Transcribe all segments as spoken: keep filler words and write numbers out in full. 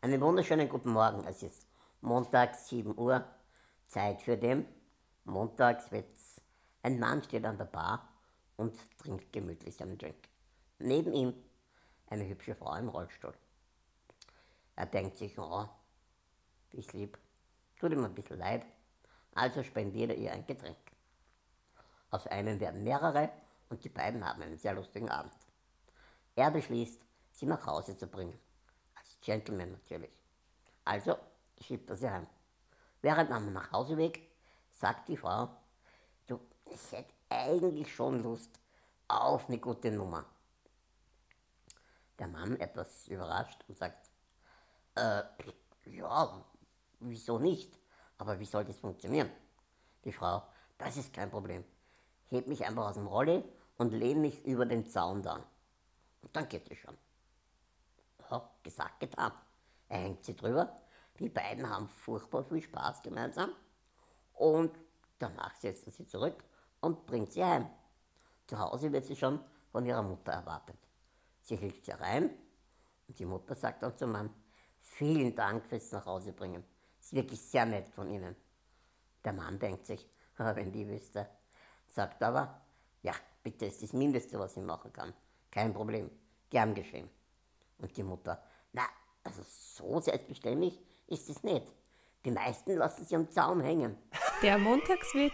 Einen wunderschönen guten Morgen. Es ist Montag, sieben Uhr, Zeit für den Montagswitz. Ein Mann steht an der Bar und trinkt gemütlich seinen Drink. Neben ihm eine hübsche Frau im Rollstuhl. Er denkt sich, oh, wie ist lieb, tut ihm ein bisschen leid, also spendiert er ihr ein Getränk. Aus einem werden mehrere und die beiden haben einen sehr lustigen Abend. Er beschließt, sie nach Hause zu bringen. Als Gentleman natürlich. Also schiebt er sie heim. Während am Nachhauseweg sagt die Frau, du, ich hätte eigentlich schon Lust auf eine gute Nummer. Der Mann etwas überrascht und sagt, äh, ja, wieso nicht? Aber wie soll das funktionieren? Die Frau, das ist kein Problem. Heb mich einfach aus dem Rolli und lehne mich über den Zaun da. Und dann geht es schon. Ja, gesagt, getan. Er hängt sie drüber. Die beiden haben furchtbar viel Spaß gemeinsam. Und danach setzt er sie zurück und bringt sie heim. Zu Hause wird sie schon von ihrer Mutter erwartet. Sie hilft sie rein und die Mutter sagt dann zum Mann, vielen Dank fürs Nachhausebringen. Ist wirklich sehr nett von Ihnen. Der Mann denkt sich, wenn die wüsste, sagt aber, ja, bitte ist das Mindeste, was ich machen kann. Kein Problem, gern geschehen. Und die Mutter, na, also so selbstverständlich ist es nicht. Die meisten lassen sich am Zaun hängen. Der Montagswitz.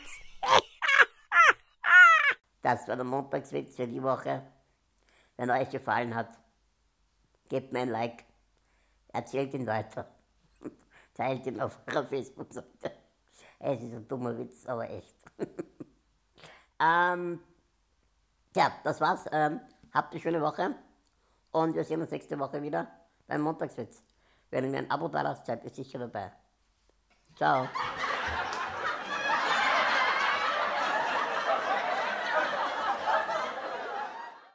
Das war der Montagswitz für die Woche. Wenn euch gefallen hat, gebt mir ein Like, erzählt ihn weiter, teilt ihn auf eurer Facebook-Seite. Es ist ein dummer Witz, aber echt. ähm, ja, das war's. Ähm, habt eine schöne Woche und wir sehen uns nächste Woche wieder beim Montagswitz. Wenn ihr mir ein Abo da lasst, seid ihr sicher dabei. Ciao.